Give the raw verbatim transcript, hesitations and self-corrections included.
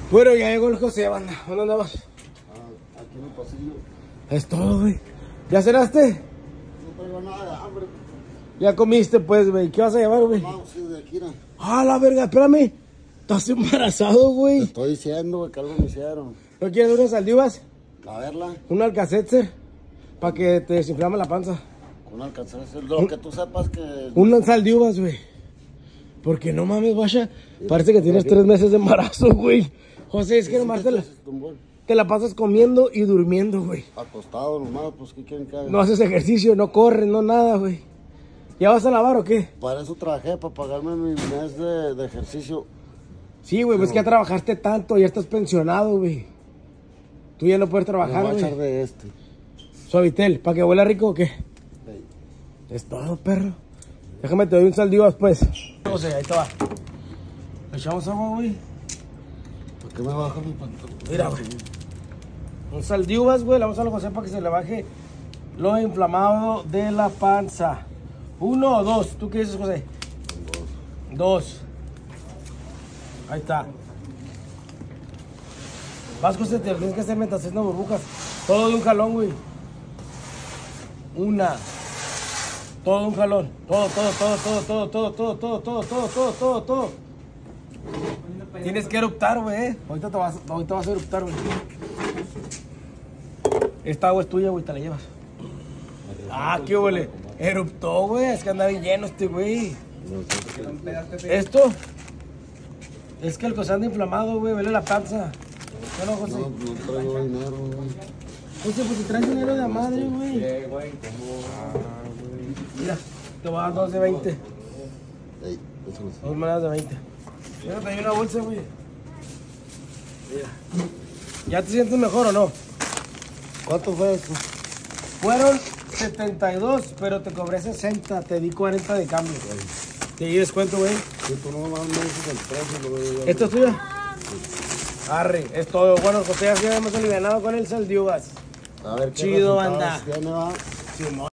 Bueno, ya llegó el José, banda. ¿Dónde andamos? Ah, aquí en el pasillo. Es todo, güey. ¿Ya cenaste? No traigo nada de hambre. Ya comiste, pues, güey. ¿Qué vas a llevar, güey? No, sí, de aquí, ¿no? Ah, la verga, espérame. Estás embarazado, Te güey. estoy diciendo, güey, que algo me hicieron. ¿No quieres unas saldivas? A verla, Un alcacetzer. Para que te desinflame la panza. con alcanzar lo que tú sepas que... Unas saldivas, güey. Porque no mames, guacha. Parece que tienes tres meses de embarazo, güey. José, es que nomás te la, te la pasas comiendo y durmiendo, güey. Acostado nomás, pues, ¿qué quieren que haga? No haces ejercicio, no corres, no nada, güey. ¿Ya vas a lavar o qué? Para eso trabajé, para pagarme mi mes de, de ejercicio. Sí, güey, pues que ya trabajaste tanto, ya estás pensionado, güey. Tú ya no puedes Me trabajar, voy a echar güey. de este. Suavitel, ¿para que huela rico o qué? Ey. Es todo, perro. Déjame te doy un saldío después. No sé, ahí te va. Le echamos agua, güey. ¿Por qué me baja mi pantalón? Mira, güey. Un saldías, güey. Le vamos a lo José para que se le baje lo inflamado de la panza. Uno o dos. ¿Tú qué dices, José? Dos. Dos. Ahí está. Vas, José, te lo tienes que hacer mientras haciendo burbujas. Todo de un jalón, güey. Una. Todo de un jalón. Todo, todo, todo, todo, todo, todo, todo, todo, todo, todo, todo, todo, todo. Tienes que eruptar, güey. eh. Ahorita te vas, ahorita vas a eruptar, güey. Esta agua es tuya, güey, te la llevas. Ah, qué huele. Eruptó, güey. Es que anda bien lleno este, güey. Esto es que el José anda inflamado, güey. Vele la panza. ¿Qué no, José? No, no traigo dinero, güey. José, pues si traes dinero de la madre, güey. Mira, te voy a dar dos de veinte. Ey, eso no sé. Dos monedas de veinte. Mira, te doy una bolsa, güey. Mira. ¿Ya te sientes mejor o no? ¿Cuánto fue eso? Fueron setenta y dos, pero te cobré sesenta. Te di cuarenta de cambio. Te di descuento, güey. Si tú no me dices el precio, lo voy a... ¿Esto es tuyo? Arre, es todo. Bueno, José, ya hemos alivianado con el saldías. A ver, ¿qué Chido, resultados banda. tiene, va? Simón.